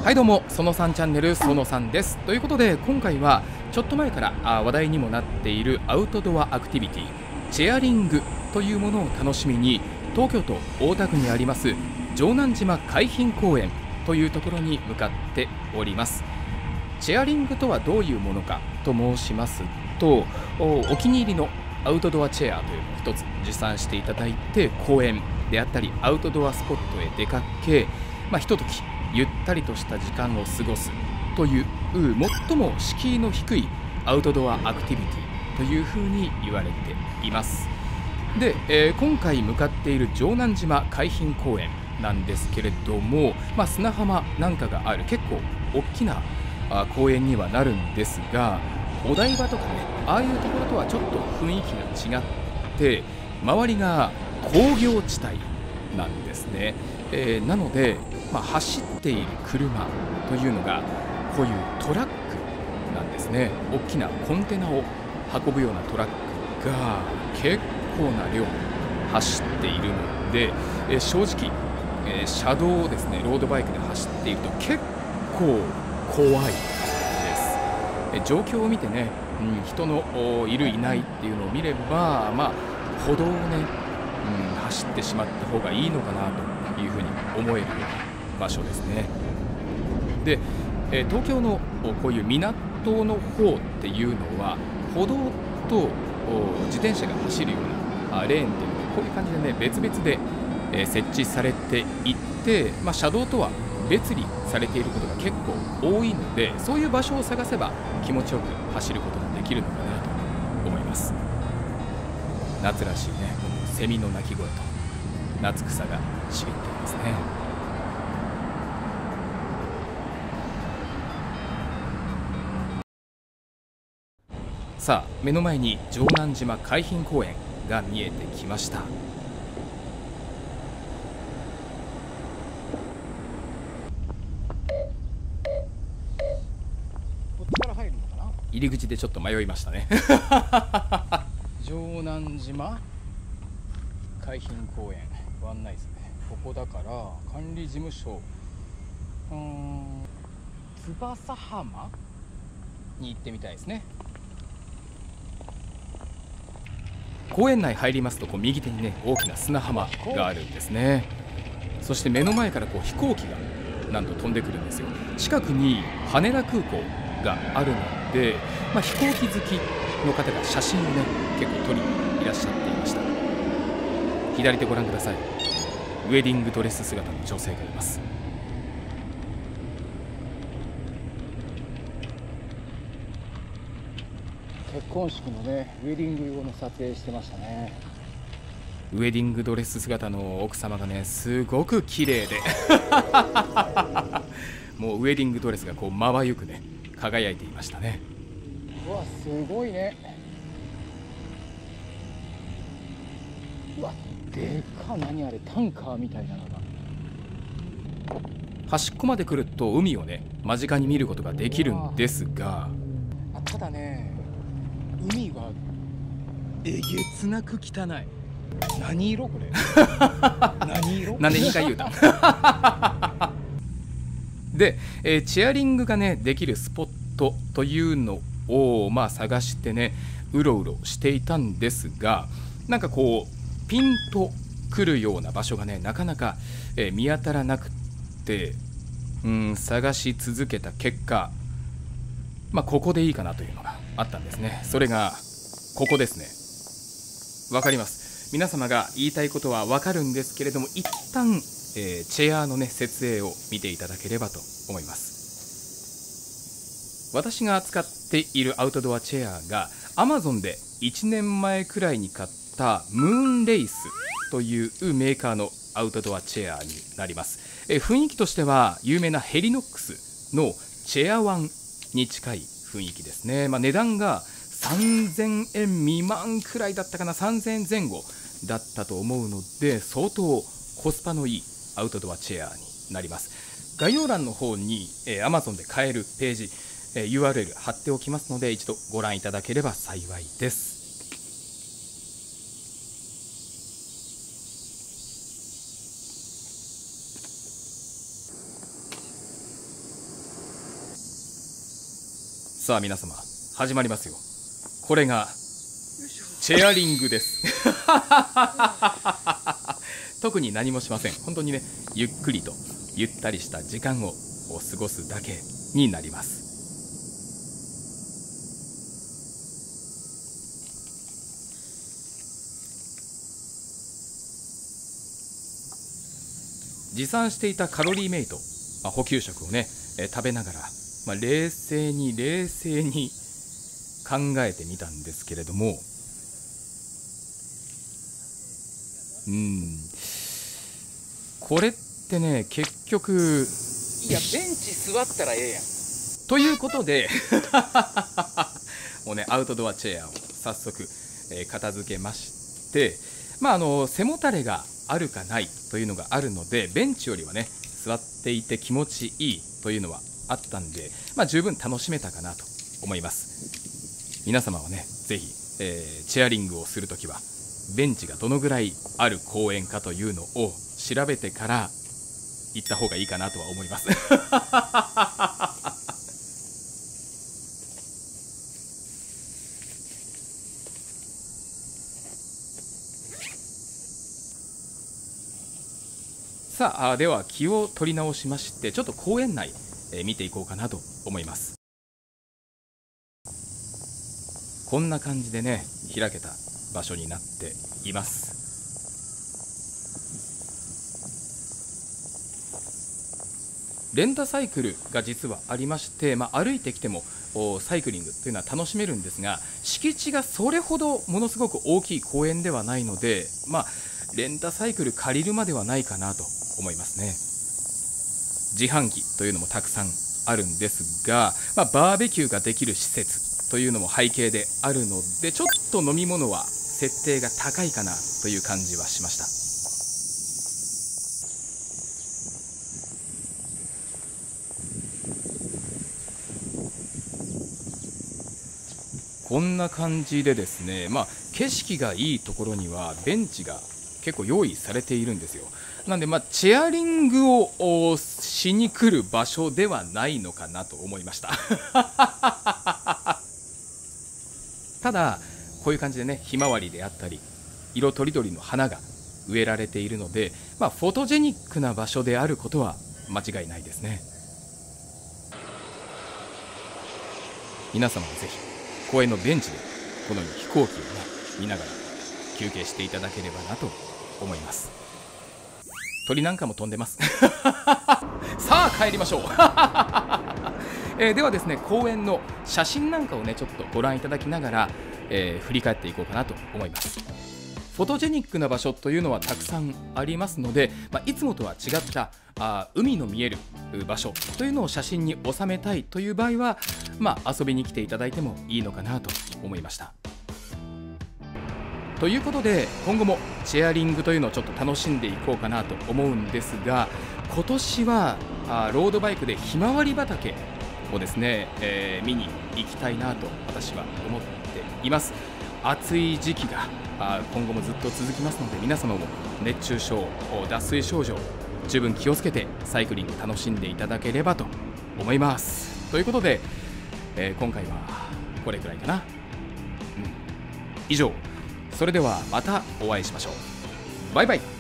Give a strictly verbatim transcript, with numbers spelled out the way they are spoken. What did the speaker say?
はいどうも、そのさんチャンネルそのさんです。ということで今回はちょっと前からあ話題にもなっているアウトドアアクティビティチェアリングというものを楽しみに東京都大田区にあります城南島海浜公園というところに向かっております。チェアリングとはどういうものかと申しますと、お、お気に入りのアウトドアチェアというのを一つ持参していただいて公園であったりアウトドアスポットへ出かけ、まあ、ひとときゆったりとした時間を過ごすという最も敷居の低いアウトドアアクティビティというふうに言われています。で、えー、今回向かっている城南島海浜公園なんですけれども、まあ、砂浜なんかがある結構大きなあ公園にはなるんですが、お台場とかね、ああいうところとはちょっと雰囲気が違って周りが工業地帯なんですね。えー、なので、まあ、走っている車というのがこういうトラックなんですね。大きなコンテナを運ぶようなトラックが結構な量走っているので、えー、正直、えー、車道をですねロードバイクで走っていると結構怖いです。えー、状況を見てね、うん、人のいるいないっていうのを見れば、まあ、歩道をね、うん、走ってしまった方がいいのかなというふうに思える場所ですね。で、えー、東京のこういう港の方っていうのは歩道と自転車が走るようなレーンっていうのがこういう感じでね別々で、えー、設置されていって、まあ、車道とは別にされていることが結構多いので、そういう場所を探せば気持ちよく走ることができるのかなと思います。夏らしいね、このセミの鳴き声と夏草が茂っていますね。さあ、目の前に城南島海浜公園が見えてきました。 こっちから入るのかな。 入り口でちょっと迷いましたね。城南島海浜公園ご案内ですね。ここだから管理事務所、うーん、翼浜に行ってみたいですね。公園内入りますとこう右手にね大きな砂浜があるんですね。そして目の前からこう飛行機がなんと飛んでくるんですよ。近くに羽田空港があるので、まあ、飛行機好きの方が写真をね結構撮りにいらっしゃっていました。左手ご覧ください。ウェディングドレス姿の女性がいます。 結婚式のねウェディング用の撮影してましたね。 ウェディングドレス姿の奥様がねすごく綺麗でもうウェディングドレスがこうまばゆくね輝いていましたね。 うわすごいね。うわでか、何あれ、タンカーみたいなのが。 端っこまで来ると海をね間近に見ることができるんですが、 あただね海はえげつなく汚い。 何色これ。何色。 なんでにかい言うたで、えー、チェアリングがねできるスポットというのをまあ探してねうろうろしていたんですが、なんかこうピンとくるような場所がねなかなか、えー、見当たらなくて、うん探し続けた結果、まあここでいいかなというのがあったんですね。それがここですね。わかります。皆様が言いたいことはわかるんですけれども、一旦、えー、チェアのね設営を見ていただければと思います。私が使っているアウトドアチェアが アマゾン でいちねんまえくらいに買ったムーンレイスというメーカーのアウトドアチェアになります。えー、雰囲気としては有名なヘリノックスのチェアワンに近い雰囲気ですね。まあ、値段がさんぜんえん未満くらいだったかな、さんぜんえんぜん後だったと思うので相当コスパのいいアウトドアチェアになります。概要欄の方に、えー、アマゾン で買えるページ、えー、ユーアールエル 貼っておきますので一度ご覧いただければ幸いです。 さあ皆様始まりますよ。これがチェアリングです特に何もしません。本当にね、ゆっくりとゆったりした時間を過ごすだけになります。持参していたカロリーメイト、まあ、補給食をね、えー、食べながら、まあ、冷静に冷静に考えてみたんですけれども、うーんこれってね、結局いやベンチ座ったらええやんということでもうね、アウトドアチェアを早速、えー、片付けまして、まああの背もたれがあるかないというのがあるので、ベンチよりはね座っていて気持ちいいというのはあったんで、まあ、十分楽しめたかなと思います。皆様はね、ぜひ、えー、チェアリングをするときはベンチがどのぐらいある公園かというのを調べてから行った方がいいかなとは思いますさあ、では気を取り直しまして、ちょっと公園内、えー、見ていこうかなと思います。こんな感じでね、開けた場所になっています。レンタサイクルが実はありまして、まあ、歩いてきてもサイクリングというのは楽しめるんですが、敷地がそれほどものすごく大きい公園ではないので、まあ、レンタサイクル借りるまではないかなと思いますね。自販機というのもたくさんあるんですが、まあ、バーベキューができる施設というのも背景であるので、ちょっと飲み物は設定が高いかなという感じはしました。こんな感じでですね、まあ、景色がいいところにはベンチが結構用意されているんですよ。なんで、まあ、チェアリングをしに来る場所ではないのかなと思いましたただこういう感じでね、ひまわりであったり色とりどりの花が植えられているので、まあ、フォトジェニックな場所であることは間違いないですね。皆様もぜひ公園のベンチでこのように飛行機をね見ながら休憩していただければなと思います。鳥なんかも飛んでますさあ帰りましょうえー、ではですね、公園の写真なんかをねちょっとご覧いただきながら、えー、振り返っていこうかなと思います。フォトジェニックな場所というのはたくさんありますので、まあ、いつもとは違ったあ海の見える場所というのを写真に収めたいという場合は、まあ、遊びに来ていただいてもいいのかなと思いました。ということで今後もチェアリングというのをちょっと楽しんでいこうかなと思うんですが、今年はあロードバイクでひまわり畑をですね、えー、見に行きたいなと私は思っています。暑い時期があ今後もずっと続きますので、皆様も熱中症、脱水症状十分気をつけてサイクリング楽しんでいただければと思います。ということで、えー、今回はこれくらいかな、うん、以上。それではまたお会いしましょう。バイバイ。